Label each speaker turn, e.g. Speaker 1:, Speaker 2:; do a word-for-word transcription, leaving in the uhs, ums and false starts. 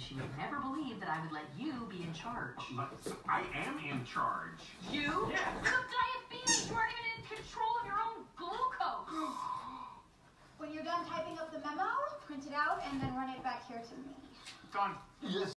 Speaker 1: she would never believe that I would let you be in charge.
Speaker 2: I am in charge.
Speaker 1: You?
Speaker 2: Yeah.
Speaker 1: You have diabetes. You aren't even in control of your own glucose.
Speaker 3: When you're done typing up the memo, print it out and then run it back here to me.
Speaker 2: Done.
Speaker 4: Yes.